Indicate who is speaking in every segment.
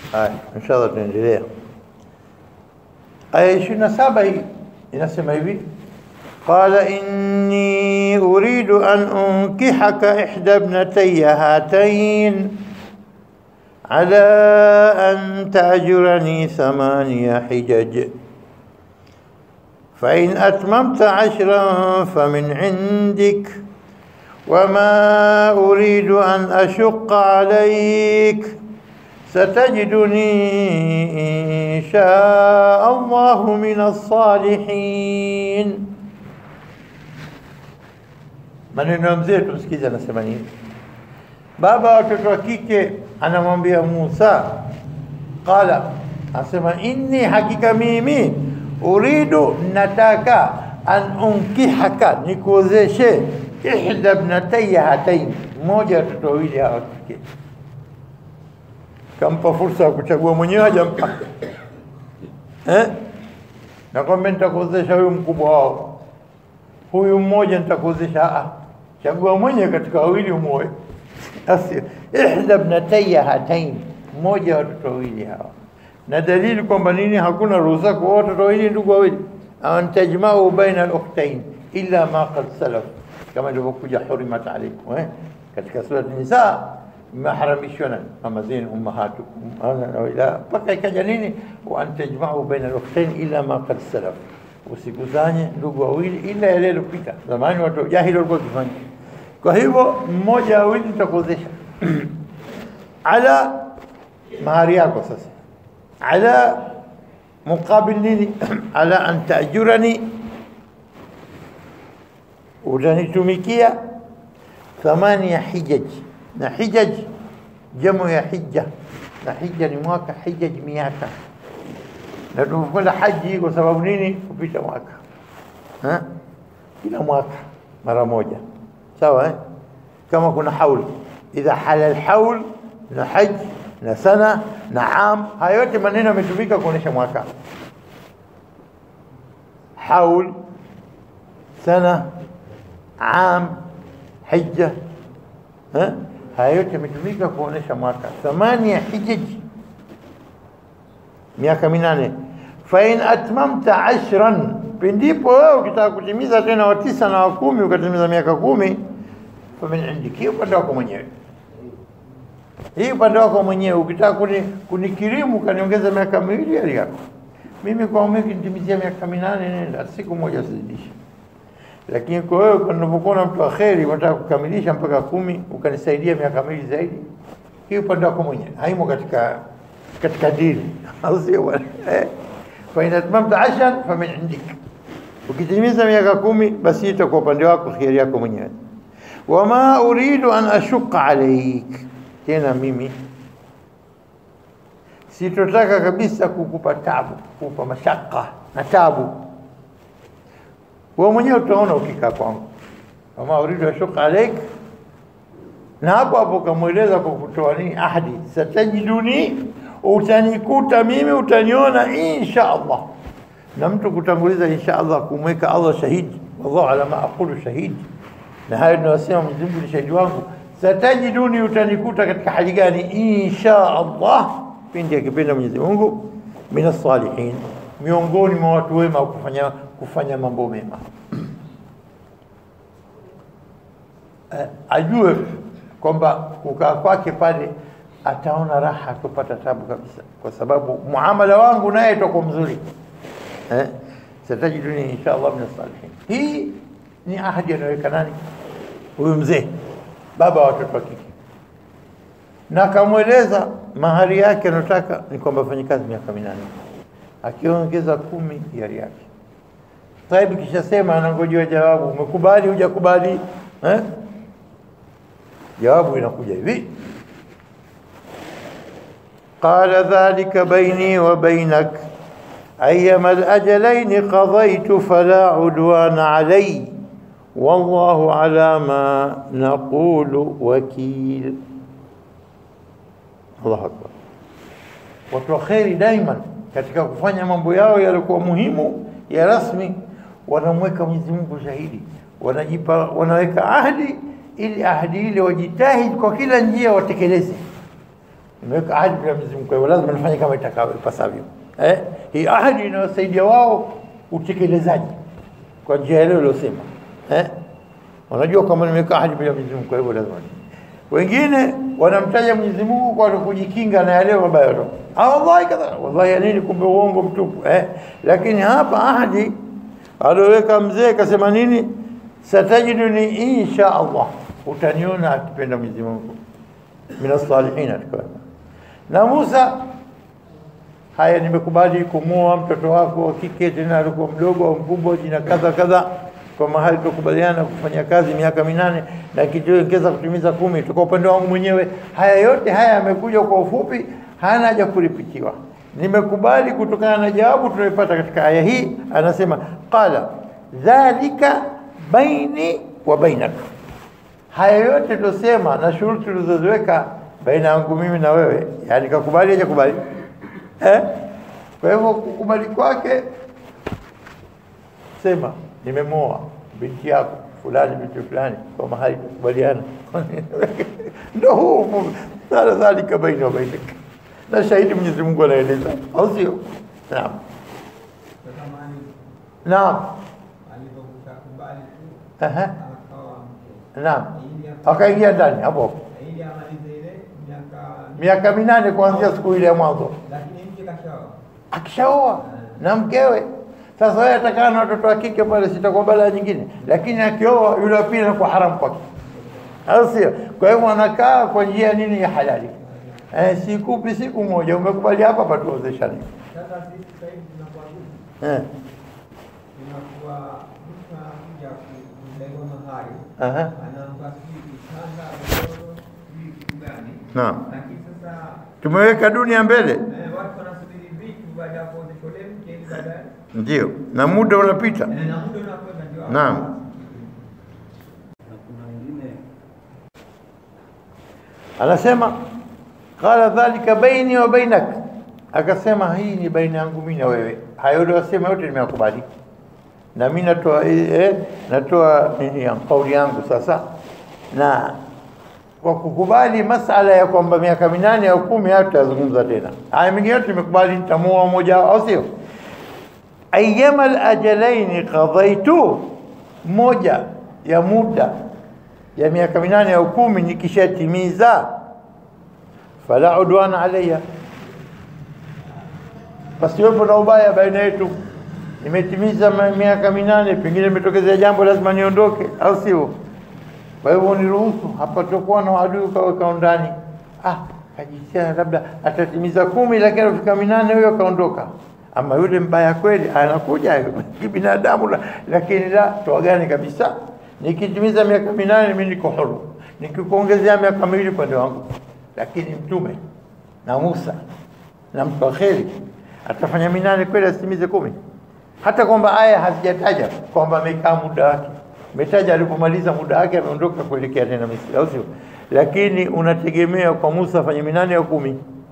Speaker 1: inshallah tuendelea. Aya 27 hii inasema hivi: qala inni uridu an unkihaka ihda ibnatayya hatayn ala an ta'jurani 8 hijaj فإن أتممت 10 فمن عندك وما أريد أن أشق عليك ستجدني إن شاء الله من الصالحين. Maneno mzee tusikize anasema nini? Baba watoto wa kike anamwambia Musa, qala, anasema inni, hakika mimi, uridu, nataka, an unkihaka, nikuozeshe, ihda ibnatayya hatayn, mmoja watoto wawili hawa kike. Kampa fursa ya kuchagua mwenyewe, hajampa na kwamba nitakuozesha huyu mkubwa wao, huyu mmoja nitakuozesha. Chagua mwenyewe katika wawili umoe. Asi ihda ibnatayya hatayn, mmoja watoto wawili hawa. Na dalili kwamba nini? Hakuna ruhusa kwa watoto wawili, ndugu wawili, an tajma'u baina al-ukhtayn illa ma qad salaf, kama ilivyokuja hurimat alaykum katika sura an-Nisa, maharamishwana mama zenu ummahatukum ana ila paka ikaja nini, wa an tajma'u baina al-ukhtayn illa ma qad salaf, usikuzanye ndugu wawili ila yale yaliyopita zamani, watu jahili walikuwa kifanya. Kwa hivyo mmoja wawili nitakuozesha ala mahari yako. Sasa ala muqabil nini? Ala an ta'jurani, utanitumikia 8 hijaj. Na hijaj jamu ya hija, na hija ni mwaka, hijaj miaka. Na tunakwenda haji kwa sababu nini? Kupita mwaka, kila mwaka mara moja, sawa kama kuna haul, idha halal haul na haj na sana na am, hayo yote maneno yametumika kuonesha mwaka. Haul, sana, am, hija, hayo yote yametumika kuonesha mwaka. 8 hijaj, miaka 8. Fa in atmamta 10, pindipo wewe ukitaka kutimiza tena wa 9 na wa 10, ukatimiza miaka 10, fa min indiki, upande wako mwenyewe. Hii upande wako mwenyewe. Ukitaka kunikirimu kaniongeza miaka 2 hali yako. Mimi kwa umri nitimizia miaka 8, nenda siku moja sizidisha. Lakini kwa wewe unapokuwa mtu wa kheri, unataka kukamilisha mpaka 10, ukanisaidia miaka 2 zaidi, hii upande wako mwenyewe, haimo katika dini, au sio bwana? Fa in atmamta 10 fa min indik, ukitimiza miaka 10 basi itakuwa upande wako, kheri yako mwenyewe. Wama uridu an ashqa alayk, tena mimi sitotaka kabisa kukupa tabu, kukupa mashaka na tabu. Wewe mwenyewe utaona ukikaa kwangu. Wama uridu ashqa alayk, na hapo kamueleza kwa kutoa nini? Ahadi, satajiduni, utanikuta mimi, utaniona insha Allah. Na mtu kutanguliza insha Allah, kumweka Allah shahidi, wallahu ala ma aqulu shahidi, na hayo ninasema Mwenyezi Mungu ni shahidi wangu. Satajiduni, utanikuta katika hali gani? Insha Allah, pindi akipenda Mwenyezi Mungu, minas salihin, miongoni mwa watu wema, kufanya mambo mema. Ajue kwamba kukaa kwake pale ataona raha, atapata tabu kabisa, kwa sababu muamala wangu naye utakuwa mzuri. Satajiduni insha Allah minas salihin. Hii ni ahadi anaweka nani? Huyu mzee, baba wa watoto wa kike. Na kamweleza mahari yake anataka ni kwamba afanye kazi miaka 8, akiongeza 10 hiari yake. Taibu kisha sema, anangojea jawabu, umekubali hujakubali? Jawabu inakuja hivi: qala dhalika baini wa bainak ayyama al-ajalayn qadaytu fala udwana alayya wallahu ala ma naqulu wakil. Allahu akbar. Watu wa kheri daima katika kufanya mambo yao yalikuwa muhimu ya rasmi, wanamweka Mwenyezi Mungu shahidi, wanaweka ahadi, ili ahadi ile wajitahidi kwa kila njia watekeleze. nimeweka ahadi bila Mwenyezi Mungu, kwa hiyo lazima nifanye kama itakavyo. Hii ahadi inawasaidia wao utekelezaji kwa njia ile iliyosema. Unajua kama nimeweka ahadi bila Mwenyezi Mungu, kwa hivyo lazima. Wengine wanamtaja Mwenyezi Mungu kwa kujikinga na yale mabaya. Wallahi kadha, wallahi nini, kumbe uongo mtupu. Lakini hapa ahadi aloweka mzee kasema nini? Satajiduni insha Allah, utaniona akipenda Mwenyezi Mungu minas salihin. Na Musa, haya nimekubali kumuoa mtoto wako kike, tena alikuwa mdogo au mkubwa, jina kadha kadha, kwa mahali tukubaliana kufanya kazi miaka 8 na kiongeza kutimiza 10, tuko upande wangu mwenyewe. Haya yote haya yamekuja kwa ufupi, hana haja kuripitiwa. Nimekubali kutokana na jawabu tunayopata katika aya hii. Anasema qala dhalika baini wa bainak, haya yote tusema na shuruti tulizoziweka baina yangu mimi na wewe, yani kakubali aje kubali. Kwa hivyo kukubali kwake, sema nimemoa binti yako fulani binti fulani kwa mahali tukubaliana. Ndio huo dhalika baini wa bainak, na shahidi Mwenyezi Mungu anaeleza, au sio? Naam, naam,
Speaker 2: alipokubali tu
Speaker 1: naam, akaingia ndani hapo
Speaker 2: ili amalize ile
Speaker 1: miaka 8 kuanzia siku ile ya mwanzo.
Speaker 2: Lakini mke
Speaker 1: akishaoa na mkewe, sasa wewe atakaa na watoto wa kike pale, sitakuwa balaa nyingine. Lakini akioa yule pili anakuwa haramu kwake, au sio? Kwa hiyo anakaa kwa njia nini ya halali. Sikupi siku moja umekubali hapa patuozeshani.
Speaker 2: Sasa sisi sasa hivi tunakuwa tunakuwa tunakuja kulengo mahali anaanza kitanda vitu gani.
Speaker 1: Naam,
Speaker 2: Lakini sasa
Speaker 1: tumeweka dunia mbele,
Speaker 2: watu wanasubiri vitu baada ya kuozeshwa mke ili baadaye
Speaker 1: ndio na muda unapita.
Speaker 2: Na muda unakwenda ndio.
Speaker 1: Naam, anasema qala dhalika baini wa bainak, akasema hii ni baina yangu mimi na wewe. Hayo ndio wasema yote nimekubali, na mimi natoa nini ya kauli yangu sasa. Na kwa kukubali masala ya kwamba miaka 8 au 10 hatutazungumza tena. Haya mingine yote nimekubali, nitamuoa mmoja au sio? Ayyama al-ajalain qadaitu, moja ya muda ya miaka 8 au 10 nikishatimiza, fala udwana alayya, basi wewe na ubaya baina yetu. Nimetimiza miaka 8, pengine imetokezea jambo lazima niondoke, au sio? Kwa hivyo niruhusu, hapa tutakuwa na adui kwa ndani. Kajisia labda atatimiza 10 lakini afika 8 huyo kaondoka. Ama yule mbaya kweli anakuja kibinadamu, lakini la tuagane kabisa. Nikitimiza miaka 8 mimi niko huru, nikikuongezea miaka 2 pande wangu. Lakini mtume na Musa na mtu wa kheri atafanya 8 kweli, asitimize 10? Hata kwamba aya hazijataja kwamba amekaa muda wake, umetaja alipomaliza muda wake ameondoka kuelekea tena Misri, au sio? Lakini unategemea kwa Musa afanye 8 au 10?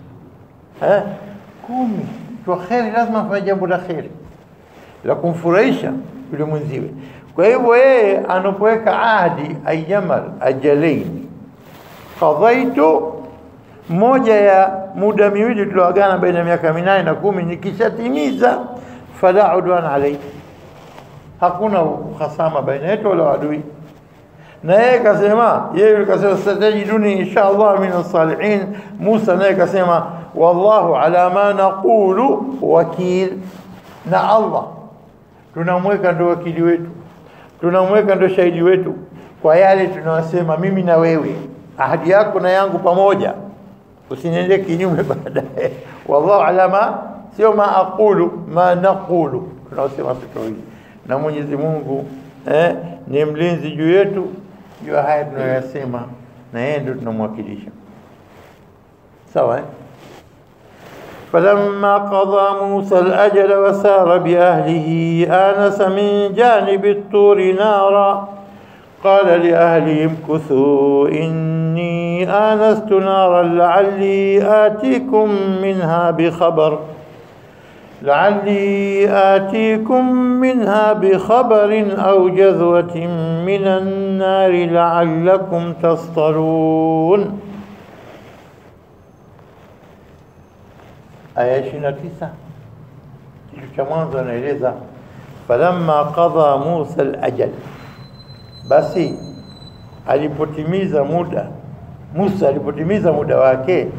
Speaker 1: 10. Kwa kheri lazima afanye jambo la kheri la kumfurahisha yule mwenziwe. Kwa hivyo yeye anapoweka ahadi ayyamal ajalain qadaitu, moja ya muda miwili tulioagana baina ya miaka 8 na 10 nikishatimiza, fala udwana alayhi, hakuna uhasama baina yetu wala adui. Na yeye kasema, yeye kasema satajiduni inshallah min as-salihin. Musa naye kasema wallahu ala ma naqulu wakil, na Allah tunamweka ndo wakili wetu, tunamweka ndo shahidi wetu kwa yale tunawasema mimi na wewe, ahadi yako na yangu pamoja, usiniende kinyume baadaye. Wallahu ala ma, sio ma aqulu, ma naqulu, tunasema sisi. Na Mwenyezi Mungu ni mlinzi juu yetu, juu haya tunayosema, na yeye ndio tunamwakilisha. Sawa? فلما قضى موسى الأجل وسار بأهله آنس من جانب الطور نارا قال لأهلهم كثوا إني آنست نارا لعلي آتيكم منها بخبر أو جذوة من النار لعلكم تصطلون. aya 29 kitu cha mwanzo anaeleza falamma qadha Musa al-ajal, basi alipotimiza muda wake.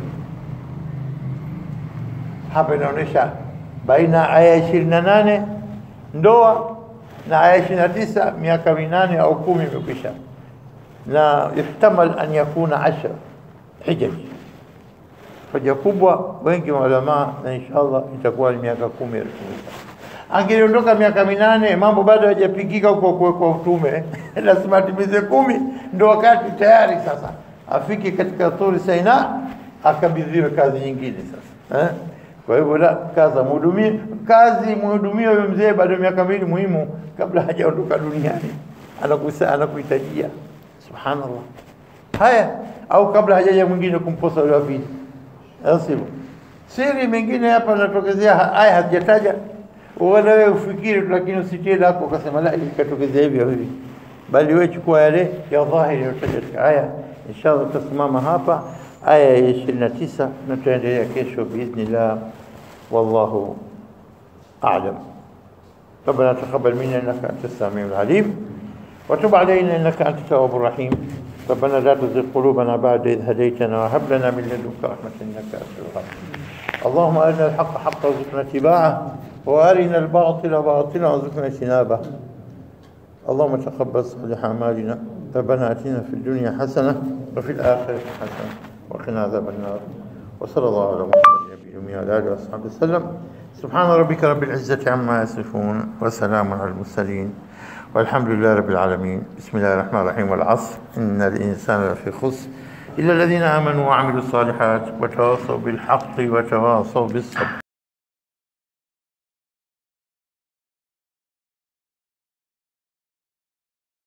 Speaker 1: Hapa inaonyesha baina aya 28 ndoa na aya 29 miaka 8 au 10 imekwisha, na ihtamal an yakuna 10 hijaj. Hoja kubwa wengi wa ulama, na inshallah itakuwa ni miaka 10. Angeondoka miaka 8 mambo bado hajapigika huko kwa utume lazima atimize 10 ndo wakati tayari sasa afike katika Turi Saina akabidhiwe kazi nyingine sasa. Kwa hivyo la kazi mhudumie huyo mzee bado miaka 2 muhimu kabla hajaondoka duniani, anakuhitajia. Subhanallah. Haya, au kabla hajaja mwingine kumposa yule afisi. Asibu. Siri mengine hapa natokezea aya hajataja. Wala wewe ufikiri lakini usitie lako ukasema la ikatokezea hivi, bali wewe chukua yale ya dhahiri yote aya. Inshallah tutasimama hapa aya ya 29 na tutaendelea kesho باذن والله اعلم. ربنا تقبل منا انك انت السميع العليم وتب علينا انك انت التواب الرحيم. ربنا لا تزغ قلوبنا بعد إذ هديتنا وهب لنا من لدنك رحمة إنك أنت الوهاب. اللهم أرنا الحق حقا وارزقنا اتباعه وأرنا الباطل باطلا وارزقنا اجتنابه. اللهم تقبل صالح أعمالنا. ربنا آتنا في الدنيا حسنة وفي الآخرة حسنة وقنا عذاب النار. وصلى الله على محمد النبي الأمي وعلى آله وصحبه وسلم. سبحان ربك رب العزة عما يصفون وسلام على المرسلين والحمد لله رب العالمين. بسم الله الرحمن الرحيم. والعصر إن الإنسان لفي خسر إلا الذين آمنوا وعملوا الصالحات وتواصوا بالحق وتواصوا بالصبر.